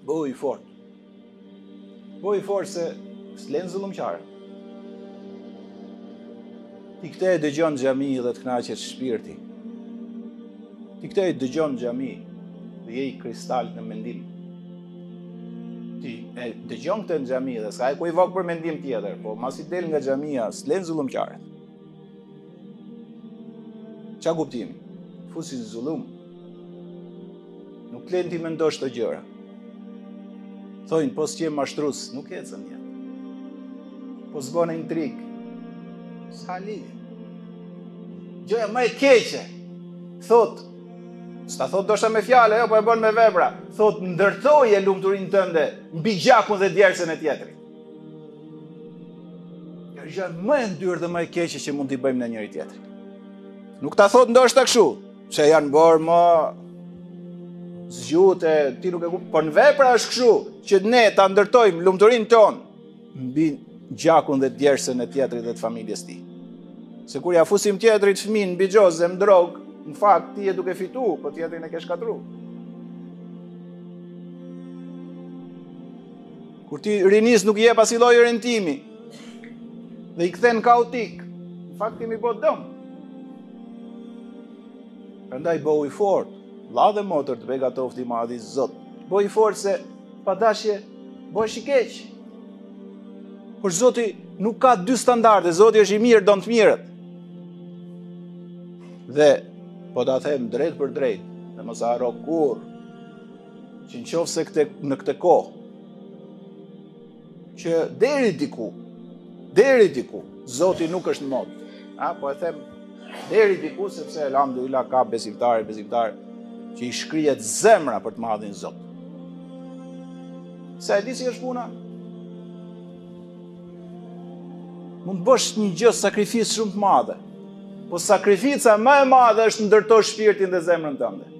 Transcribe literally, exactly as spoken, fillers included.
Bëhu i fort. Bëhu i fort se s'len zullumqare. Ti këtej dëgjon xhami dhe të kënaqet shpirti. Ti këtej dëgjon xhami dhe je i kristal në mendim. Ti e dëgjon këtë në xhami dhe s'ka e ku i vok për mendim tjetër, po mas i del nga xhamia s'len zullumqare. Qa kuptimi? Fusi zullum. Nuk len ti mendosh të gjëra. Thojnë, po s'qe mashtrus, nuk ecën jetë. Po s'bën intrig. S'ka lidhje. Gjëja më e keqe, thot, s'ta thot dosha me fjale, jo, po e bën me vepra, thot, ndërtoje lumturinë tënde mbi gjakun dhe djersën e tjetrit. Kjo është gjë më e ndyrë dhe më e keqe që mund t'i bëjmë në njëri tjetrit. Nuk ta thot ndoshta kështu, se janë bërë më zgjute, ti nuk e kupton, por në vepra është kështu, që ne ta ndërtojmë lumturinë tonë mbi gjakun dhe djersën e tjetrit dhe të familjes tij. Se kur ja fusim tjetrit fëmin mbi xhozë me drog, në fakt ti je duke fitu, po tjetrin e ke shkatru. Kur ti rinis nuk jep asnjë lloj orientimi dhe i kthen kaotik, në fakt ti mi bë dëm. Prandaj bëhu i fort, vlla dhe motër të begatofti i madhi Zot. Bëhu i fort se pa dashje bëhesh i keq. Por Zoti nuk ka dy standarde, Zoti është i mirë, don të mirët. Dhe, po ta them drejt për drejt, dhe mos haro kur, që në qoftë se këte, në këtë kohë, që deri diku, deri diku, Zoti nuk është në modë. A, po e them, deri diku, sepse elhamdulillah ka besimtarë, besimtarë, që i shkrihet zemra për të madhin Zot. Sa e di si është puna? Mund të bësh një gjë sakrificë shumë të madhe, po sakrifica më e madhe është ndërtosh shpirtin dhe zemrën tënde.